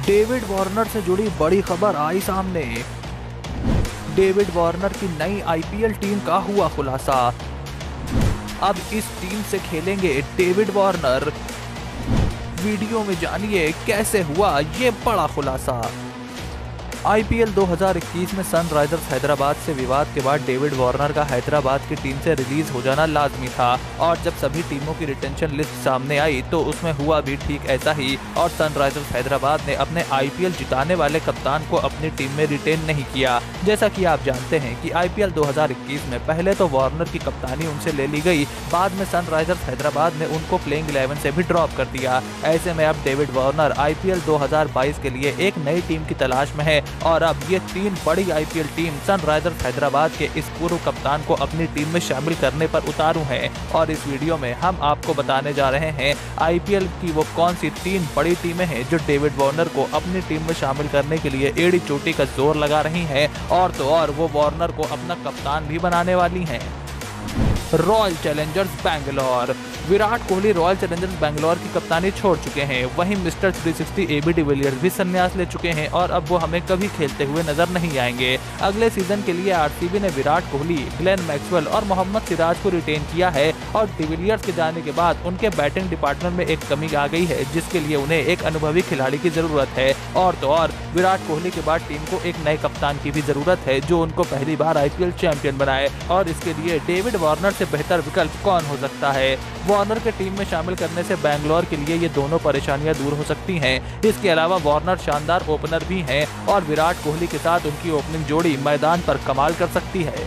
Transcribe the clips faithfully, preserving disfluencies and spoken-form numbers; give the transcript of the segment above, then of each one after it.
David Warner से जुड़ी बड़ी खबर आई सामने। डेविड वार्नर की नई आईपीएल टीम का हुआ खुलासा। अब इस टीम से खेलेंगे डेविड वार्नर। वीडियो में जानिए कैसे हुआ ये बड़ा खुलासा। आईपीएल दो हज़ार इक्कीस में सनराइजर्स हैदराबाद से विवाद के बाद डेविड वार्नर का हैदराबाद की टीम से रिलीज हो जाना लाजमी था और जब सभी टीमों की रिटेंशन लिस्ट सामने आई तो उसमें हुआ भी ठीक ऐसा ही और सनराइजर्स हैदराबाद ने अपने आईपीएल जिताने वाले कप्तान को अपनी टीम में रिटेन नहीं किया। जैसा कि आप जानते हैं कि आईपीएल दो हज़ार इक्कीस में पहले तो वार्नर की कप्तानी उनसे ले ली गई, बाद में सनराइजर्स हैदराबाद ने उनको प्लेइंग इलेवन से भी ड्रॉप कर दिया। ऐसे में अब डेविड वार्नर आईपीएल दो हज़ार बाईस के लिए एक नई टीम की तलाश में है और अब ये तीन बड़ी आईपीएल टीम सनराइजर्स हैदराबाद के इस पूर्व कप्तान को अपनी टीम में शामिल करने पर उतारू हैं और इस वीडियो में हम आपको बताने जा रहे हैं आईपीएल की वो कौन सी तीन बड़ी टीमें हैं जो डेविड वार्नर को अपनी टीम में शामिल करने के लिए एड़ी चोटी का जोर लगा रही हैं और तो और वो वार्नर को अपना कप्तान भी बनाने वाली हैं। Royal Challengers Bangalore. Virat Kohli Royal Challengers Bangalore की कप्तानी छोड़ चुके हैं। वहीं mister three sixty AB de Villiers भी संन्यास ले चुके हैं और अब वो हमें कभी खेलते हुए नजर नहीं आएंगे। अगले सीजन के लिए आरसीबी ने विराट कोहली, ग्लेन मैक्सवेल और मोहम्मद सिराज को रिटेन किया है और डिविलियर्स के जाने के बाद उनके बैटिंग डिपार्टमेंट में एक कमी आ गई है जिसके लिए उन्हें एक अनुभवी खिलाड़ी की जरूरत है और तो और विराट कोहली के बाद टीम को एक नए कप्तान की भी जरूरत है जो उनको पहली बार आईपीएल चैंपियन बनाए और इसके लिए डेविड वार्नर से बेहतर विकल्प कौन हो सकता है। वार्नर के टीम में शामिल करने से बैंगलोर के लिए ये दोनों परेशानियां दूर हो सकती हैं। इसके अलावा वार्नर शानदार ओपनर भी हैं और विराट कोहली के साथ उनकी ओपनिंग जोड़ी मैदान पर कमाल कर सकती है।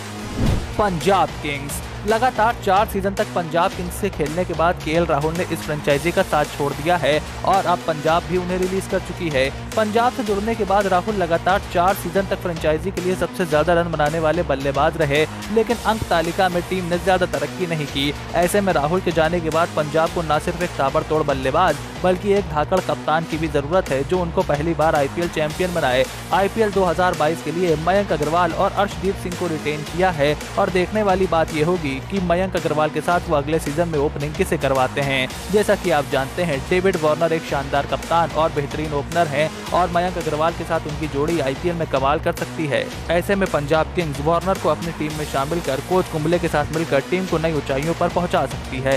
पंजाब किंग्स। लगातार चार सीजन तक पंजाब किंग्स से खेलने के बाद केएल राहुल ने इस फ्रेंचाइजी का साथ छोड़ दिया है और अब पंजाब भी उन्हें रिलीज कर चुकी है। पंजाब से जुड़ने के बाद राहुल लगातार चार सीजन तक फ्रेंचाइजी के लिए सबसे ज्यादा रन बनाने वाले बल्लेबाज रहे, लेकिन अंक तालिका में टीम ने ज्यादा तरक्की नहीं की। ऐसे में राहुल के जाने के बाद पंजाब को न सिर्फ एक ताबड़तोड़ बल्लेबाज बल्कि एक धाकड़ कप्तान की भी जरूरत है जो उनको पहली बार आईपीएल चैंपियन बनाए। आईपीएल दो हज़ार बाईस के लिए मयंक अग्रवाल और अर्शदीप सिंह को रिटेन किया है और देखने वाली बात यह होगी कि मयंक अग्रवाल के साथ वो अगले सीजन में ओपनिंग किसे करवाते हैं। जैसा कि आप जानते हैं डेविड वार्नर एक शानदार कप्तान और बेहतरीन ओपनर हैं और मयंक अग्रवाल के साथ उनकी जोड़ी आईपीएल में कमाल कर सकती है। ऐसे में पंजाब किंग्स वार्नर को अपनी टीम में शामिल कर कोच कुंबले के साथ मिलकर टीम को नई ऊंचाइयों पर पहुंचा सकती है।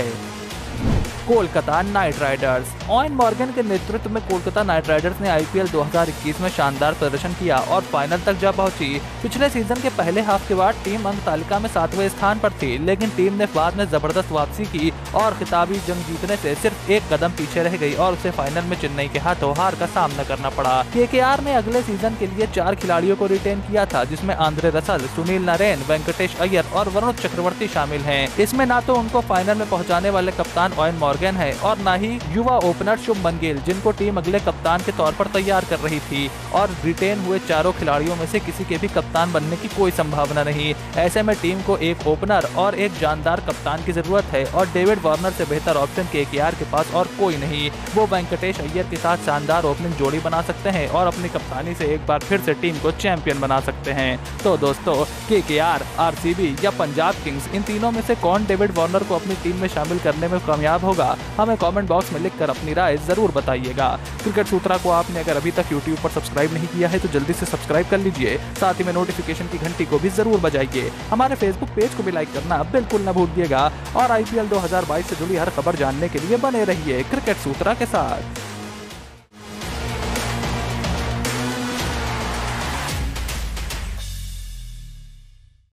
Kolkata Knight Riders. Owen Morgan के नेतृत्व में कोलकाता नाइट राइडर्स ने आईपीएल दो हज़ार इक्कीस में शानदार प्रदर्शन किया और फाइनल तक जा पहुंची। पिछले सीजन के पहले हाफ के बाद टीम अंक तालिका में सातवें स्थान पर थी, लेकिन टीम ने बाद में जबरदस्त वापसी की और खिताबी जंग जीतने से सिर्फ एक कदम पीछे रह गई और उसे फाइनल में चेन्नई के हाथों हार का सामना करना पड़ा। केकेआर ने अगले सीजन के लिए चार खिलाड़ियों को रिटेन किया था जिसमें आंद्रे रसल, सुनील नारायण, वेंकटेश अय्यर और वरुण चक्रवर्ती शामिल हैं। इसमें न तो उनको फाइनल में पहुंचाने वाले कप्तान ओवेन मॉर्गन है और न ही युवा ओपनर शुभमन गिल जिनको टीम अगले कप्तान के तौर पर तैयार कर रही थी और रिटेन हुए चारों खिलाड़ियों में से किसी के भी कप्तान बनने की कोई संभावना नहीं। ऐसे में टीम को एक ओपनर और एक जानदार कप्तान की जरूरत है और डेविड वार्नर से बेहतर ऑप्शन केकेआर के पास और कोई नहीं। वो वेंकटेश अय्यर के साथ शानदार ओपनिंग जोड़ी बना सकते हैं और अपनी कप्तानी से एक बार फिर से टीम को चैंपियन बना सकते हैं। तो दोस्तों, केकेआर, आरसीबी या पंजाब किंग्स, इन तीनों में से कौन डेविड वार्नर को अपनी टीम में शामिल करने में कामयाब होगा? हमें कमेंट बॉक्स में लिखकर अपनी राय जरूर बताइएगा। क्रिकेट सूत्रा को आपने अगर अभी तक यूट्यूब पर सब्सक्राइब नहीं किया है तो जल्दी से सब्सक्राइब कर लीजिए, साथ ही में नोटिफिकेशन की घंटी को भी जरूर बजाइए। हमारे फेसबुक पेज को भी लाइक करना बिल्कुल न भूलिएगा और आईपीएल दो हज़ार बाईस से जुड़ी हर खबर जानने के लिए बने रहिए क्रिकेट सूत्रा के साथ।